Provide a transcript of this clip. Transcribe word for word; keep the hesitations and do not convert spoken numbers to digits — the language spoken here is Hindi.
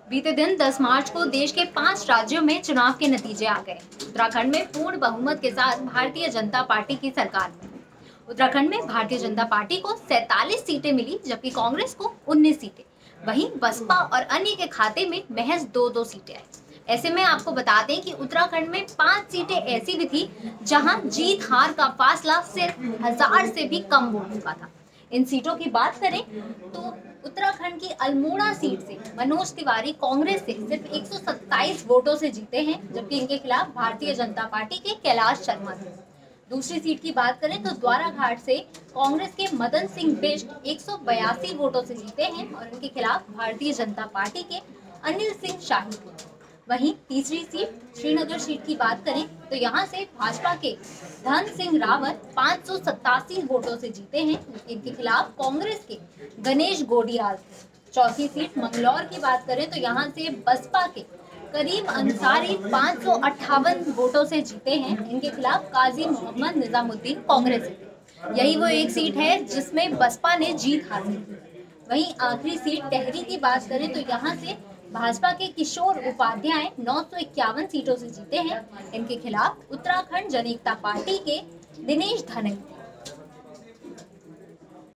बीते दिन दस मार्च को देश के पांच राज्यों में चुनाव के नतीजे आ गए। उत्तराखंड में पूर्ण बहुमत के साथ भारतीय जनता पार्टी की सरकार बनी। उत्तराखंड में भारतीय जनता पार्टी को सैतालीस सीटें मिली, जबकि कांग्रेस को उन्नीस सीटें। वहीं बसपा और अन्य के खाते में महज दो दो सीटें आई। ऐसे में आपको बता दें कि उत्तराखंड में पांच सीटें ऐसी भी थी जहां जीत हार का फासला सिर्फ हजार से भी कम हो चुका था। इन सीटों की बात करें तो उत्तराखंड की अल्मोड़ा सीट से मनोज तिवारी कांग्रेस से सिर्फ एक सौ सत्ताईस वोटों से जीते हैं, जबकि इनके खिलाफ भारतीय जनता पार्टी के कैलाश शर्मा थे। दूसरी सीट की बात करें तो द्वाराघाट से कांग्रेस के मदन सिंह बिष्ट एक सौ बयासी वोटों से जीते हैं और इनके खिलाफ भारतीय जनता पार्टी के अनिल सिंह शाही थे। वहीं तीसरी सीट श्रीनगर सीट की बात करें तो यहां से भाजपा के धन सिंह रावत पाँच सौ सत्तासी वोटों से जीते हैं, इनके खिलाफ कांग्रेस के गणेश गोडियाल थे। चौथी सीट मंगलौर की बात करें तो यहां से बसपा के करीम अंसारी पाँच सौ अट्ठावन वोटों से जीते हैं, इनके खिलाफ काजी मोहम्मद निजामुद्दीन कांग्रेस से थे। यही वो एक सीट है जिसमें बसपा ने जीत हासिल की। वहीं आखिरी सीट टेहरी की बात करें तो यहाँ से भाजपा के किशोर उपाध्याय नौ सौ इक्यावन सीटों से जीते हैं, इनके खिलाफ उत्तराखंड जनता पार्टी के दिनेश धनई